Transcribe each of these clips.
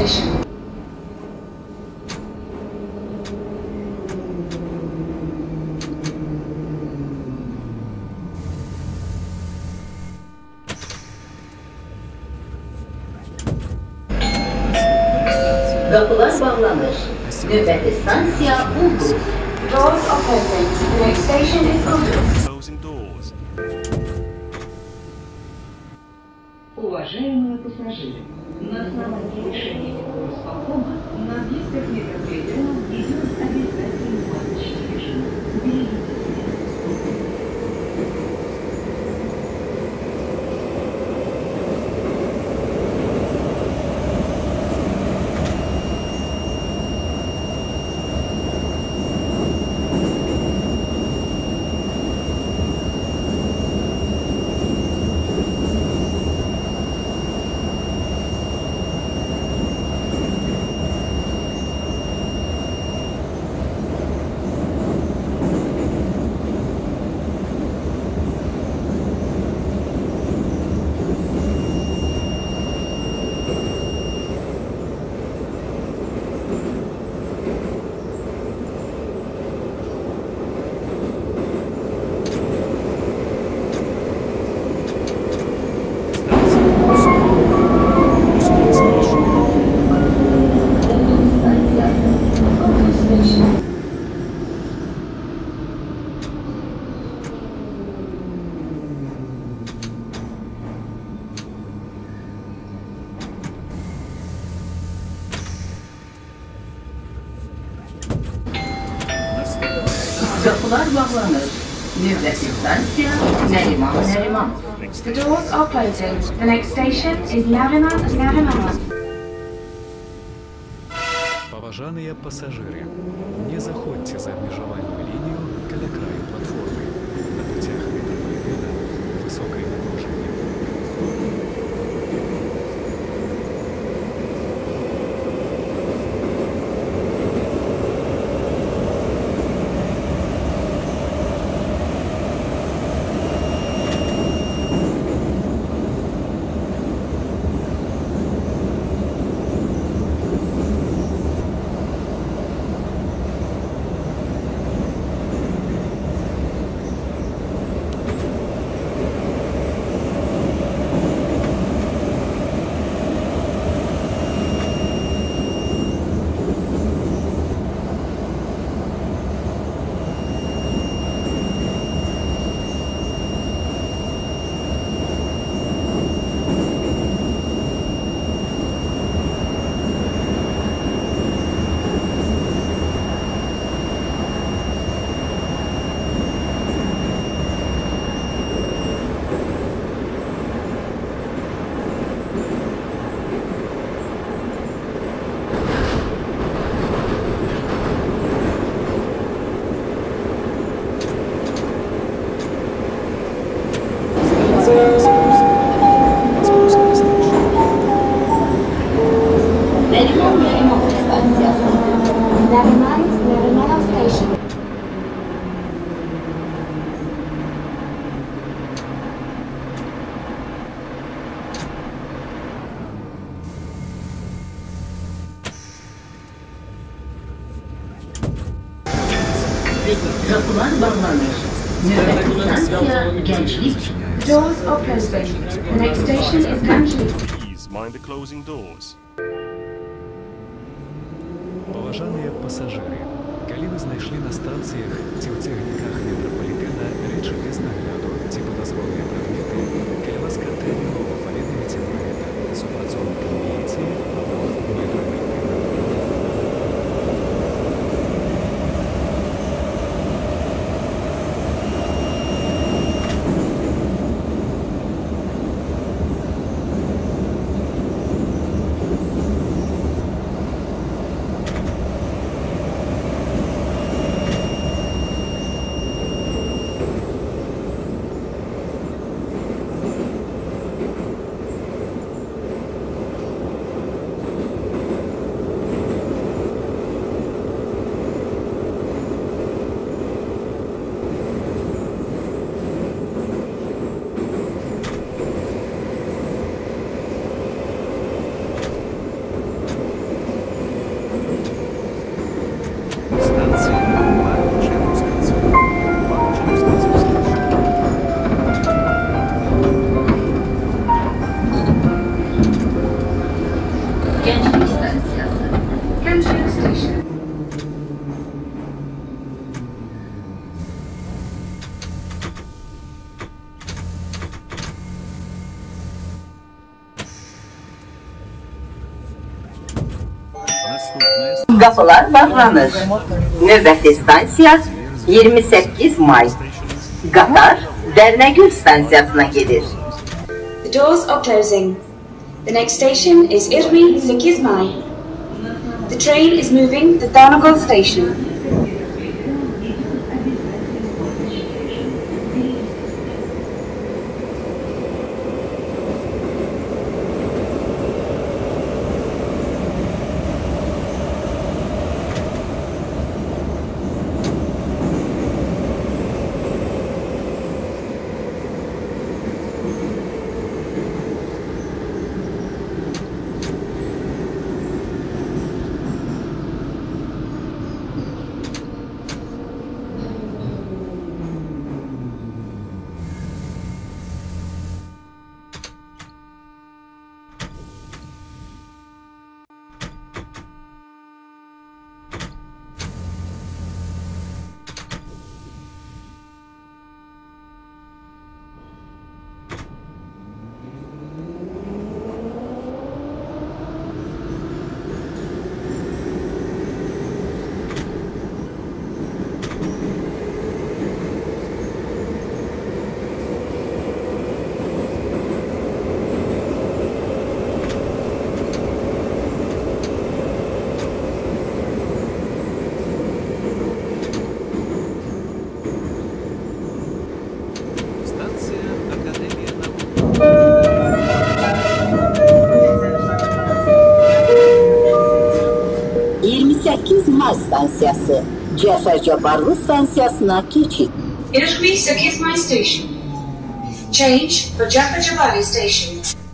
station. Kapılar bağlanır. Nöbet станция Улдус. Doors are closing. The next station is Ultus. Closing doors. Уважаемые пассажиры, на основании решения исполкома на объектах метрополитена идет обязательный платочный режим. Берегите себя. Kapılar bağlanır. Nöbet станция Neriman. The doors are closing. The next station is Nariman. Поважаныя пасажыры, не заходзьце за абмежавальную лінію каля краю платформы. На путях метрапалітэна высокае напружанне. Neriman станциясы. Nariman station. Kapılar bağlanır. Nöbet станция Gençlik. Doors are closing. The next station is Ganjli. Please mind the closing doors. Паважаныя пасажыры, калі вы знайшлі на станцыях ці ў цягніках метрапалітэна рэчы без нагляду ці падазроныя прадметы, калі ласка тэрмінова паведаміце пра гэта супрацоўнікам міліцыі або метрапалітэна. Станция Бак-Челюскинск. Бак-Челюскинск. Gençlik stansiyası. Gençlik Station. Наступная Qapılar bağlanır. Növbəti stansiya 28 may. station is Qatar Dərnəgül stansiyasına gedir. The doors are closing. The next station is 28 May. The train is moving to Darnagal Station. Станция Академия наук. 28 may stansiyası. Cəfər Cabbarlı stansiyasına keçid. 28 May Station. Change for Jaffa Jabari Station.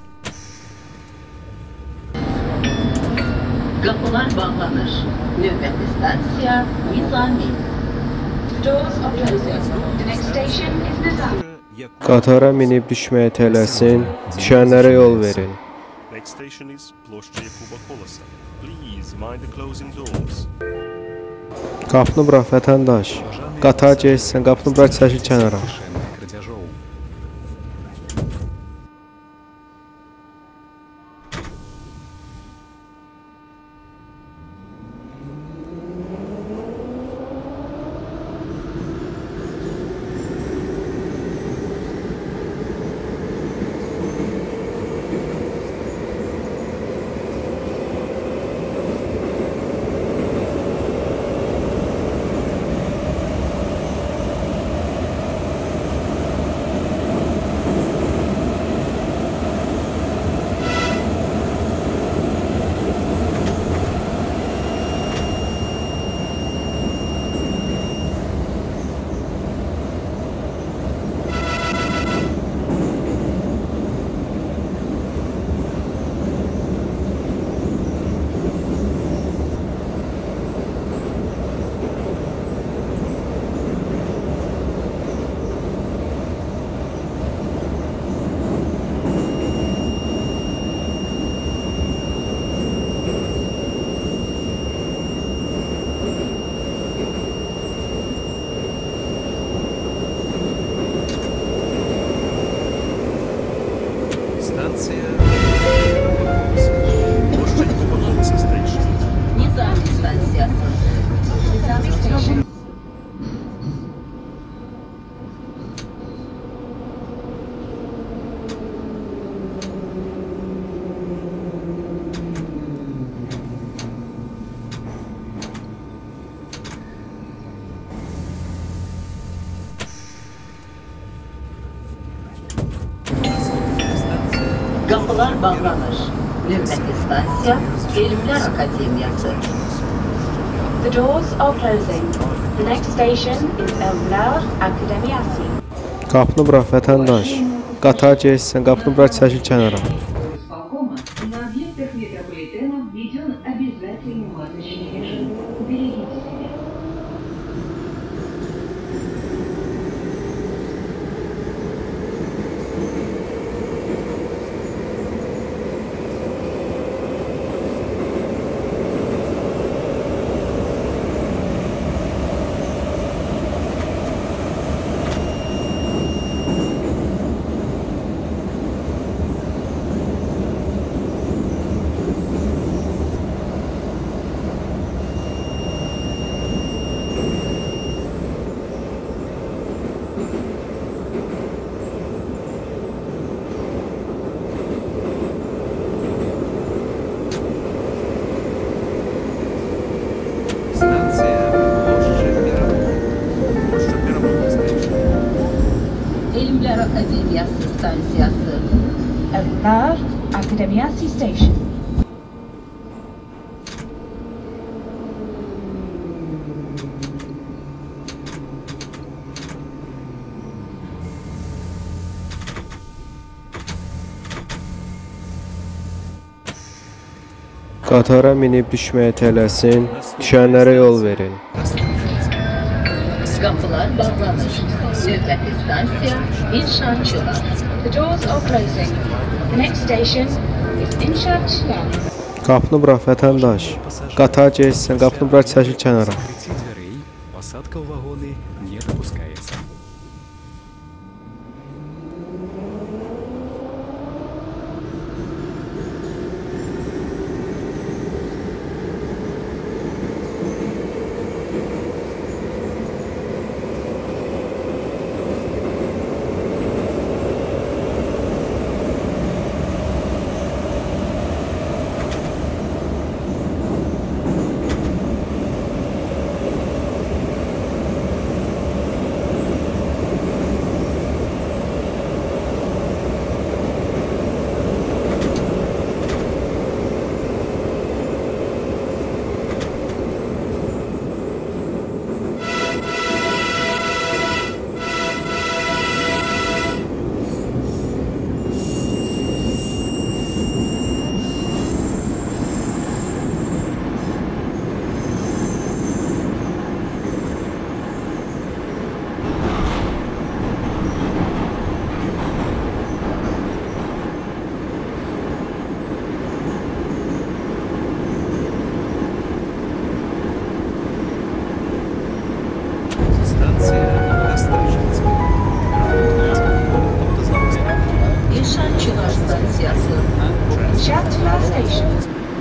Qapılar bağlanır. Növbəti stansiya Nizami. The doors are closing. The next station is Nizam. Qatara minib düşməyə tələsin, düşənlərə yol verin. next station is Ploshcha Yakuba Kolasa. Please mind the closing doors. Qapını bırax vətəndaş. Qatar keçsən, qapını bırax çəkil kənara. Решение крадежов. Станция Ploshcha Yakuba Kolasa station. Nizami stansiyası. Nizami Station. Qapılar bağlanır. Növbəti stansiya Elmlər Akademiyası. The doors are closing. The next station is Elmlar Akademiyası. Qapını bırax vətəndaş. Qatar keçsən, qapını bırax çəkil kənara. Исполкома на объектах метрополитена введен обязательный масочный режим. Берегите себя. Akademiasi Station. Qatara minib düşməyə tələsin. Düşənlərə yol verin. Kapılar bağlanır. Növbəti stansiya İnşaatçılar. The doors are closing. The next station is İnşaatçılar. Qapını bırax vətəndaş. Qatar keçsən, qapını bırax çəkil kənara. Открытие дверей, посадка в вагоны не допускается. İnşaatçılar stansiyası. İnşaatçılar Station.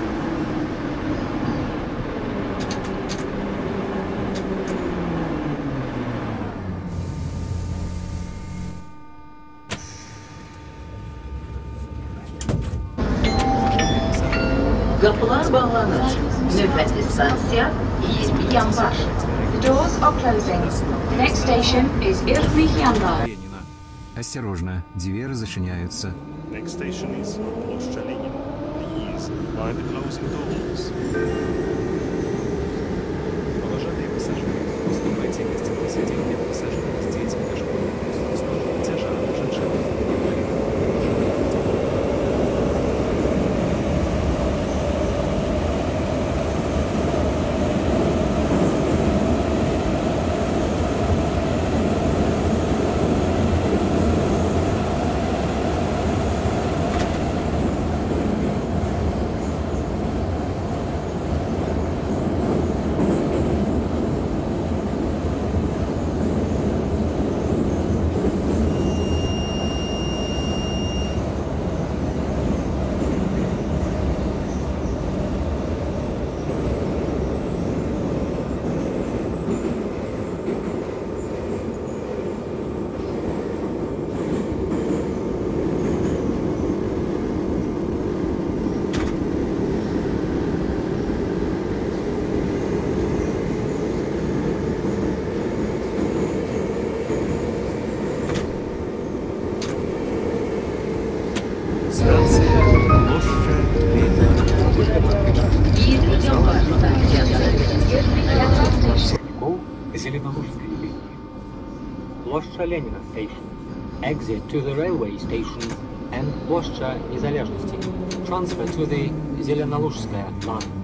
Kapılar bağlanır. Növbəti stansiya 20 yanvar. The doors are closing. The next station is 20 Yanvar. Ленина. Осторожно, двери зачиняются. Next station is Площадь Ленина. Please mind the closing doors. Уважаемые пассажиры, уступайте место для сидения пассажирам с детьми дошкольного возраста, тяжелым женщинам, инвалидам, пожилым людям. Станция Площадь Ленина. 20 yanvar stansiyası. Go Зеленолужская линия. Площадь Ленина station. Exit to the railway station and Площадь Незалежности. Transfer to the Зеленолужская line.